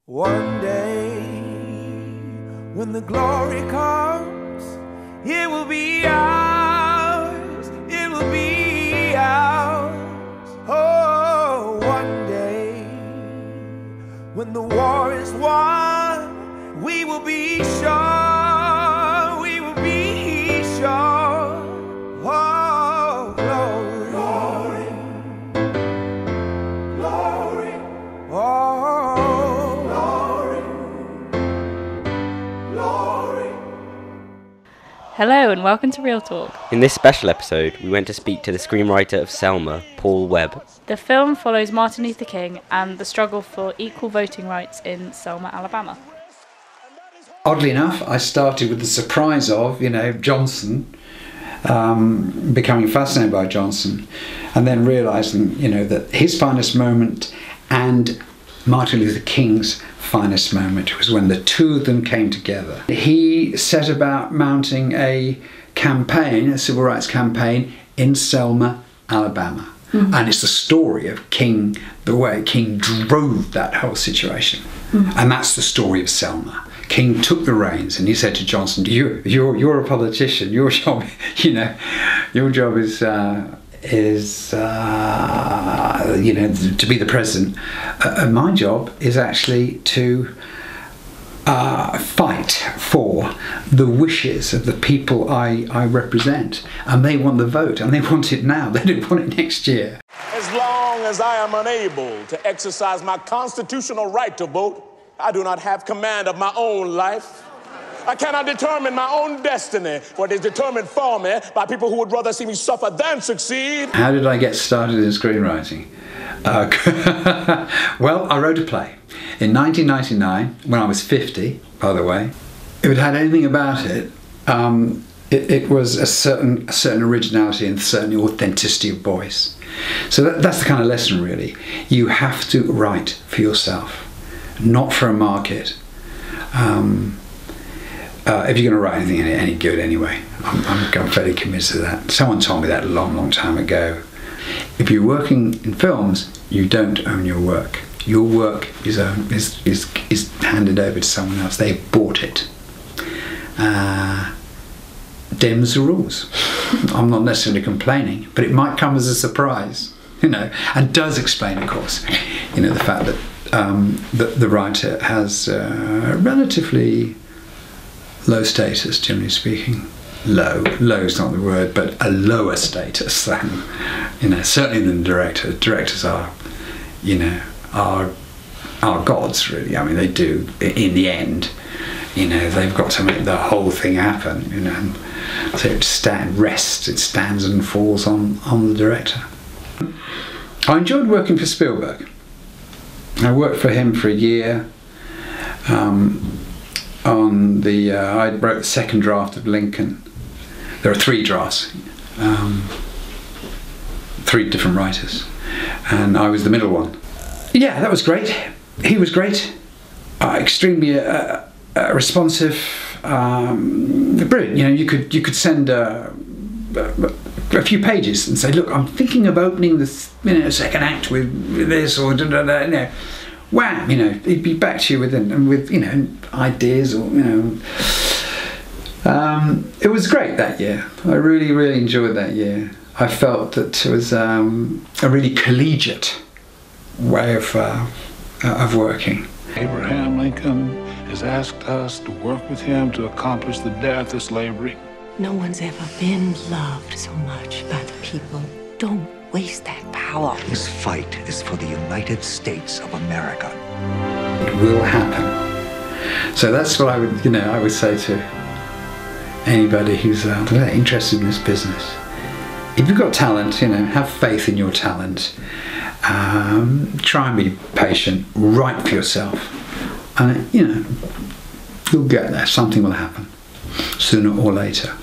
One day, when the glory comes, it will be ours, it will be ours. Oh, one day, when the war is won, we will be sure, we will be sure. Oh, glory, glory, glory, oh. Hello and welcome to Real Talk. In this special episode, we went to speak to the screenwriter of Selma, Paul Webb. The film follows Martin Luther King and the struggle for equal voting rights in Selma, Alabama. Oddly enough, I started with the surprise of, Johnson, becoming fascinated by Johnson, and then realising, that his finest moment and Martin Luther King's finest moment was when the two of them came together. He set about mounting a campaign, a civil rights campaign in Selma, Alabama. Mm-hmm. And it's the story of King, the way King drove that whole situation. Mm-hmm. And that's the story of Selma. King took the reins and he said to Johnson, you're a politician, your job, your job is to be the president. My job is actually to fight for the wishes of the people I represent, and they want the vote, and they want it now. They don't want it next year. As long as I am unable to exercise my constitutional right to vote, I do not have command of my own life. I cannot determine my own destiny, for it is determined for me by people who would rather see me suffer than succeed. How did I get started in screenwriting? Well, I wrote a play in 1999 when I was 50, by the way. If it had anything about it, it was a certain originality and certain authenticity of voice. So that's the kind of lesson, really. You have to write for yourself, not for a market. If you're going to write anything any good anyway, I'm fairly convinced of that. Someone told me that a long time ago. If you're working in films, you don't own your work. Your work is handed over to someone else. They've bought it. Them's the rules. I'm not necessarily complaining, but it might come as a surprise, and does explain, of course, the fact that the writer has relatively low status, generally speaking. Low is not the word, but a lower status than, certainly than the director. Directors are gods, really. I mean, they do, in the end, they've got to make the whole thing happen, and so it stands and falls on the director. I enjoyed working for Spielberg. I worked for him for a year. I wrote the second draft of Lincoln. There are 3 drafts, 3 different writers, and I was the middle one. Yeah, that was great. He was great, extremely responsive, brilliant. You could send a few pages and say, look, I'm thinking of opening this, second act with this or wham, he'd be back to you with ideas or it was great that year. I really, really enjoyed that year. I felt that it was a really collegiate way of working. Abraham Lincoln has asked us to work with him to accomplish the death of slavery. No one's ever been loved so much by the people. Don't waste that power. This fight is for the United States of America. It will happen. So that's what I would say to anybody who's interested in this business. If you've got talent, have faith in your talent. Try and be patient. Write for yourself, and you'll get there. Something will happen sooner or later.